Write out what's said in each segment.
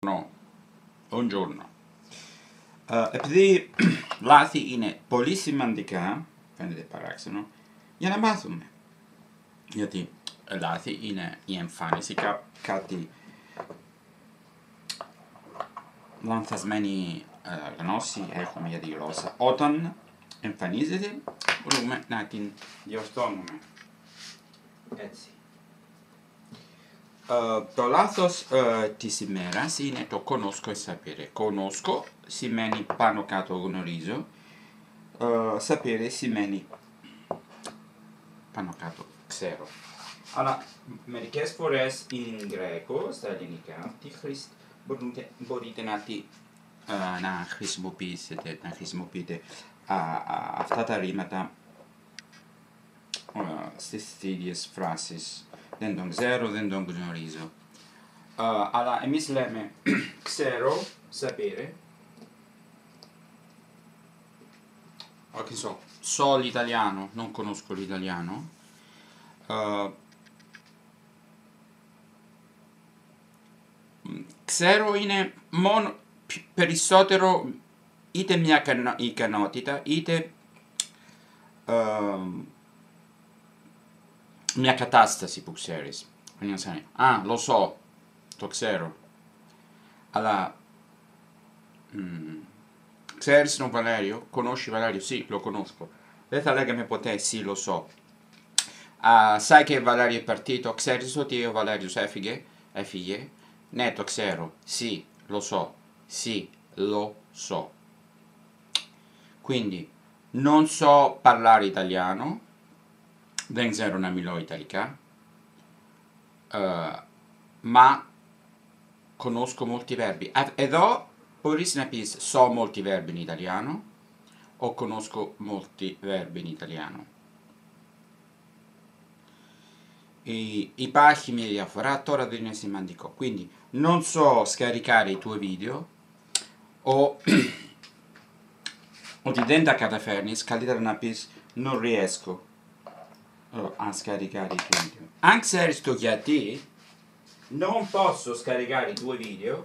No, buongiorno. Επειδή λάθη είναι πολύ σημαντικά, φαίνεται παράξενο, για να μάθουμε. Γιατί λάθη είναι η εμφάνιση κάτι λανθασμένη γνώση έχουμε για τη γλώσσα. Όταν εμφανίζεται μπορούμε να την διορθώνουμε. Έτσι. Το λάθος της ημέρας είναι το conosco e sapere. Conosco σημαίνει πάνω κάτω γνωρίζω. Sapere σημαίνει πάνω κάτω ξέρω. Αλλά μερικές φορές in greco, στα ελληνικά, μπορείτε να χρησιμοποιείτε αυτά τα ρήματα στις ίδιες φράσεις. Δεν τον ξέρω, δεν τον γνωρίζω. Αλλά εμείς λέμε ξέρω, sapere. Che so l'italiano, non conosco l'italiano. Ξέρω είναι μόνο περισσότερο είτε μια ικανότητα είτε μια κατάσταση που ξέρεις. Lo so, το ξέρω. Αλλά ξέρεις τον Valerio? Conosci Valerio? Sì, lo conosco. Δεν θα λέγαμε ποτέ sì, lo so. Sai che Valerio è partito? Ξέρεις ότι ο Βαλέριος έφυγε? Ναι, το ξέρω. Sì, lo so. Sì, lo so. Quindi, non so parlare italiano. Δεν ξέρω να μιλώ Ιταλικά. Ma conosco molti verbi. Εδώ μπορείς να πεις so molti verbi in italiano o conosco molti verbi in italiano. Υπάρχει μια διαφορά, τώρα δεν είναι σημαντικό. Quindi non so scaricare i tuoi video ότι δεν τα καταφέρνεις, καλύτερα να πεις non riesco a scaricare i tuoi video. Αν ξέρεις το γιατί non posso scaricare i tuoi video,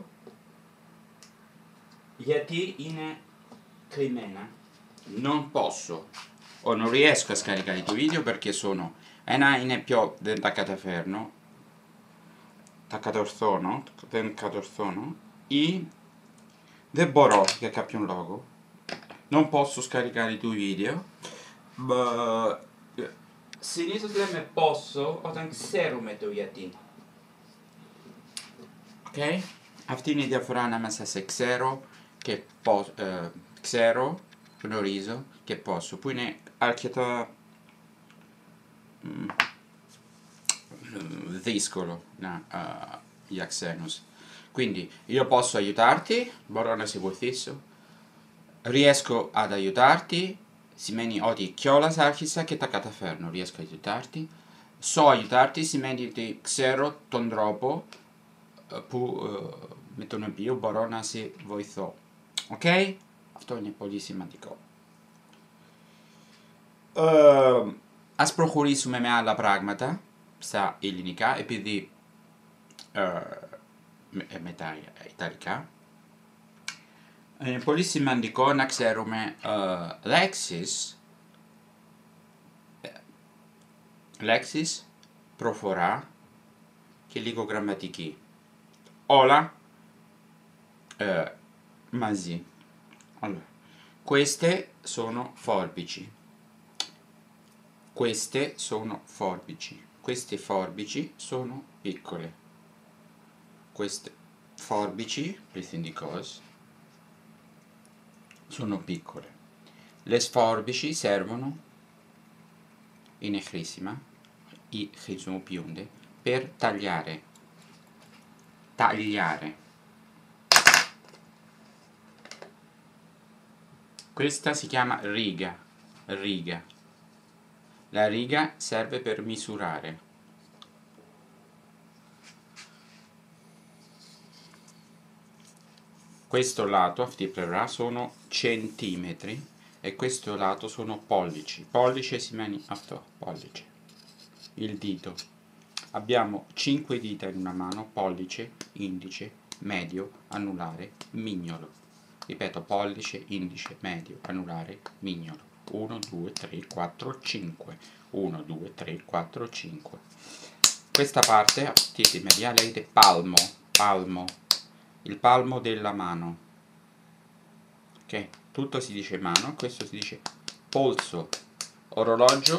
γιατί είναι κρυμμένα. Non posso o non riesco a scaricare i tuoi video perché sono ένα είναι πιο δεν τα καταφέρνω, δεν κατορθώνω ή δεν μπορώ για κάποιον λόγο. Non posso scaricare i tuoi video. Συνήθως λέμε posso όταν ξέρουμε το γιατί. Okay? Αυτή είναι η διαφορά ανάμεσα σε ξέρω και ξέρω, γνωρίζω και posso, που είναι αρκετά δύσκολο για ξένους. Quindi io posso aiutarti, μπορώ να σε βοηθήσω. Riesco ad aiutarti σημαίνει ότι κιόλας άρχισα και τα καταφέρνω. Riesco ad aiutarti. So aiutarti σημαίνει ότι ξέρω τον τρόπο με τον οποίο μπορώ να σε βοηθώ. Ok? Αυτό είναι πολύ σημαντικό. Ας προχωρήσουμε με άλλα πράγματα στα ελληνικά, επειδή με τα ιταλικά. Είναι πολύ σημαντικό να ξέρουμε λέξεις, προφορά και λίγο γραμματική. Όλα μαζί. Allora, queste sono forbici. Queste sono forbici. Queste forbici sono piccole. Queste forbici, listen di cose, sono piccole. Le sforbici servono in χρήσιμα ή χρησιμοποιούνται per tagliare. Tagliare. Questa si chiama riga. Riga. La riga serve per misurare. Questo lato, αυτή η πλευρά, sono centimetri e questo lato sono pollici. Pollice σημαίνει αυτό, pollice. Il dito. Abbiamo 5 dita in una mano, pollice, indice medio, anulare, mignolo. Ripeto, pollice, indice, medio, anulare, mignolo. 1, 2, 3, 4, 5. 1, 2, 3, 4, 5. Questa parte, partite mediale, vedete palmo, palmo, il palmo della mano. Ok, tutto si dice mano, questo si dice polso, orologio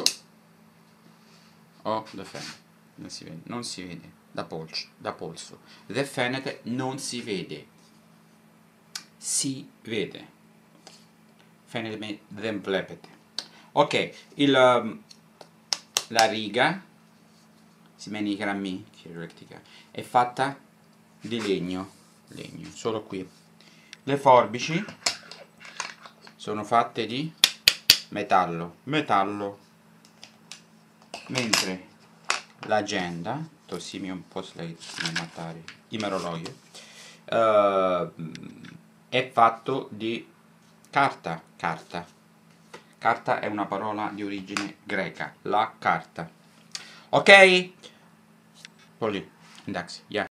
o the fenete. Non si vede da polso. The fenete non si vede. Si vede. Fenete then plepete. Ok, la riga, si meni grammi chirolettica, è fatta di legno, solo qui. Le forbici sono fatte di metallo, mentre l'agenda, tossimi un po' matare, imerologio, è fatto di carta. Carta è una parola di origine greca, la carta. Ok? Poli, εντάξει, γεια.